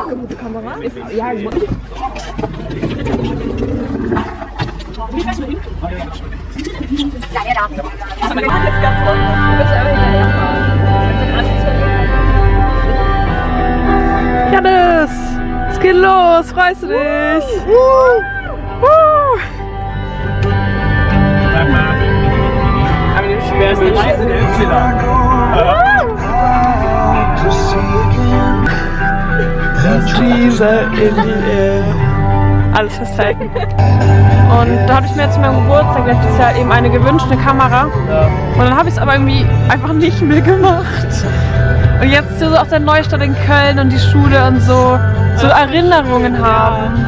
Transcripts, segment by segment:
eine gute Kamera. Ja, Janis, es geht los, freust du dich? aber die schwerste Reise der Teaser in die Air. Alles festhalten. Und da habe ich mir zu meinem Geburtstag letztes Jahr eben eine gewünschte Kamera. Und dann habe ich es aber irgendwie einfach nicht mehr gemacht. Und jetzt so auch der Neustadt in Köln und die Schule und so Erinnerungen haben.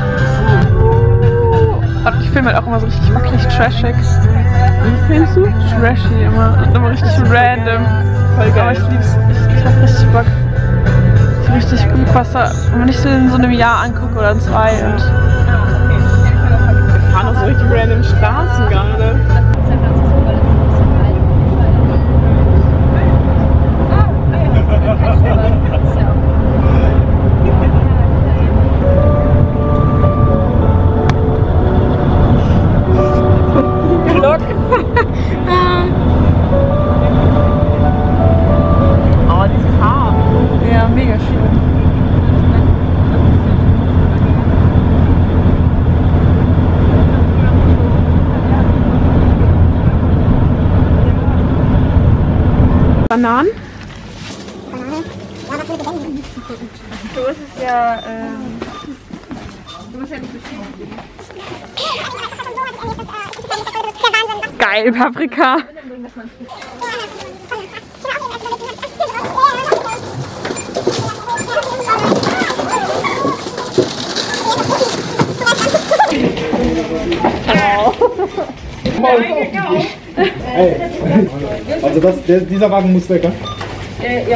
Und ich filme halt auch immer so richtig wackelig trashig. Wie filmst du? Trashy immer. Und immer richtig random. Voll geil. Aber ich lieb's. Ich hab richtig Bock. Richtig gut, was da, wenn ich so in so einem Jahr angucke oder in 2 und wir fahren auch so richtig random Straßen gerade. Vlog. Oh, diese Farben. Ja, mega schön. Bananen? Ja, was für Gedenken zu gucken. Du musst es ja, du musst ja nicht bestätigen. Geil, Paprika. Also dieser Wagen muss weg, Ja.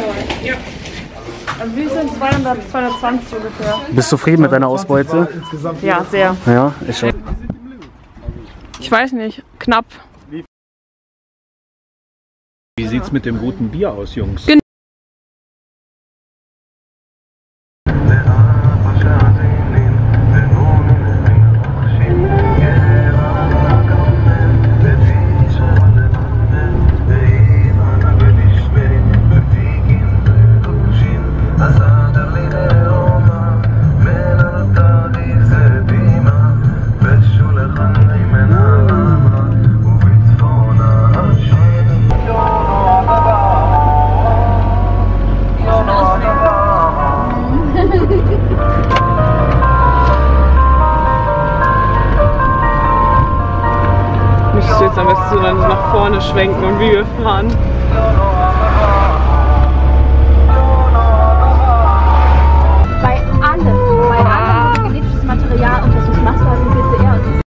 Also wir sind 220 ungefähr. Bist du zufrieden mit deiner Ausbeute? Ja, sehr. Ja, ich schon. Ich weiß nicht, knapp. Wie sieht's mit dem guten Bier aus, Jungs? Müsstest du jetzt am besten so dann nach vorne schwenken und wie wir fahren. Bei allem genetisches Material untersucht, machst du halt ein PCR und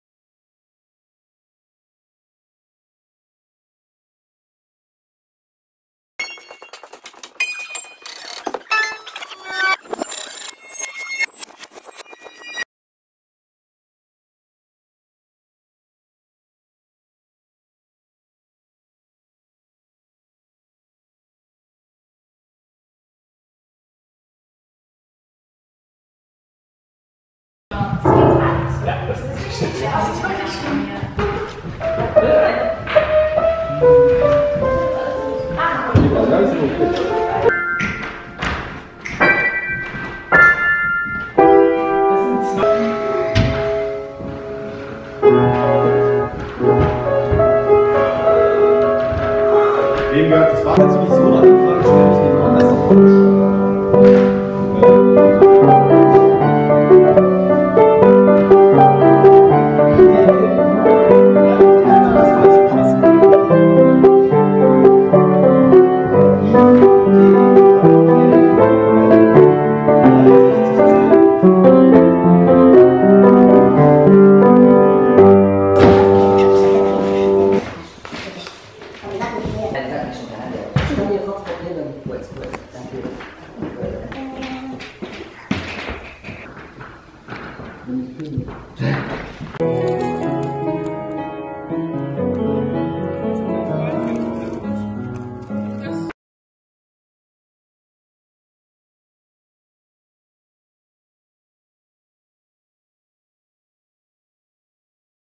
Wem gehört das Fahrrad sowieso noch? Die Frage stelle ich dir anders davon. Danke.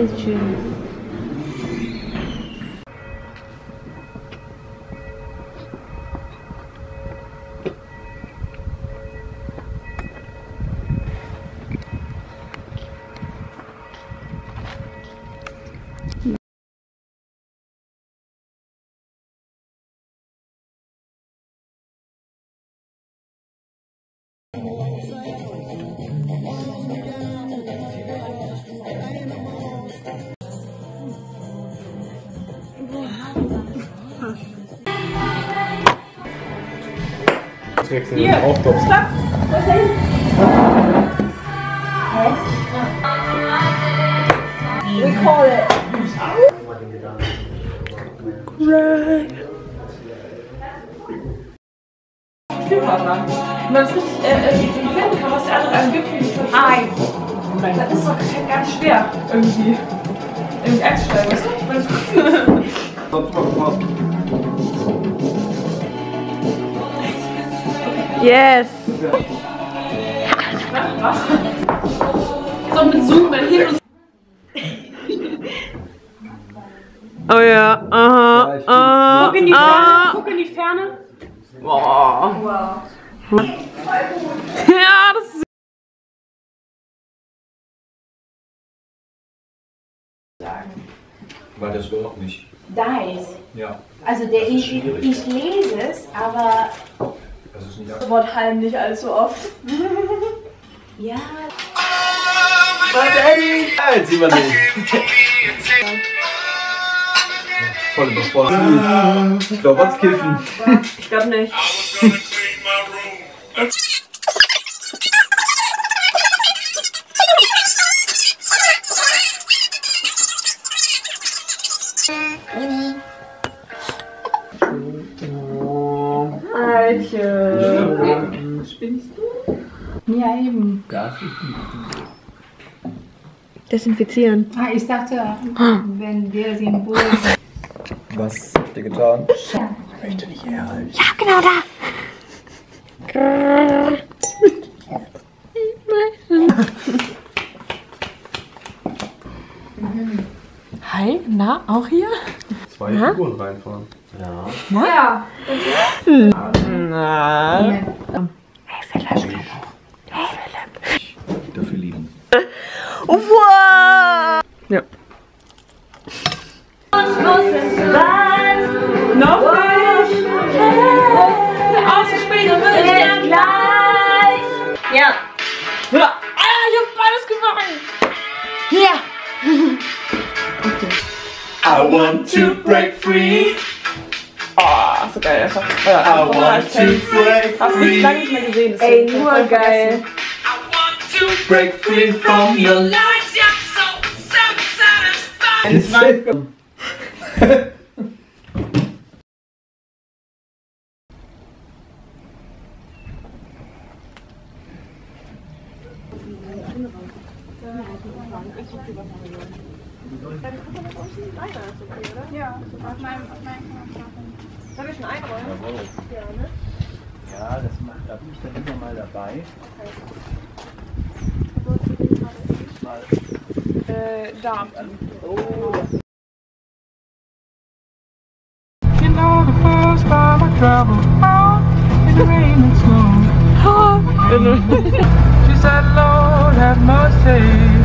Ist schön. Hier, stopp! Wo ist er hin? We call it. Spielpartner. Wenn man es richtig finden kann, was der andere einem gibt, wie Nein. Das ist doch gar nicht schwer, irgendwie einzusteigen, weißt du? Yes! So mit Zoom hin und oh ja, aha, guck in die Ferne, guck in die Ferne. Boah. Wow. Ja, das ist Weil das Wort nicht. Dice. Ja. Also ich lese es, aber Das ist nicht das Wort Halm nicht allzu oft. ja. Nein, sieht man nicht. Voll überfordert. Ich glaube, was kiffen. Ich glaube nicht. Alter. Spinnst du? Ja, eben. Desinfizieren. Ah, ich dachte, wenn der Symbol. Was habt ihr getan? Ja. Ich möchte nicht herhalten. Ja, genau da. Hi, na, auch hier? 2 Figuren reinfahren. Ja. Ja. Na. Hey, Philipp. Dafür lieben. Wow. Ja. Noch nicht. Ausgespielt und wird gleich. Ja. Ja. Ah, ich hab beides gemacht. Ja. I want to break free. Oh, so geil einfach. I want to break Hast du lange nicht mehr gesehen. Ey, nur geil. break free from your life. Soll ich schon einräumen? Ja, das macht, da bin ich dann immer mal dabei. Da. You know the first time I traveled out in the rain and snow. She said, Lord, have mercy.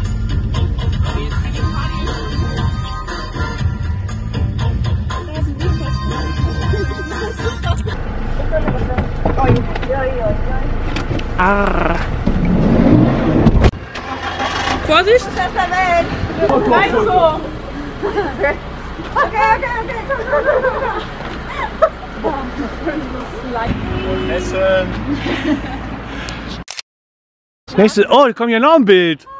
Vorsicht! Nein, so! Okay. Essen! Das nächste, oh, da kommt ja noch ein Bild!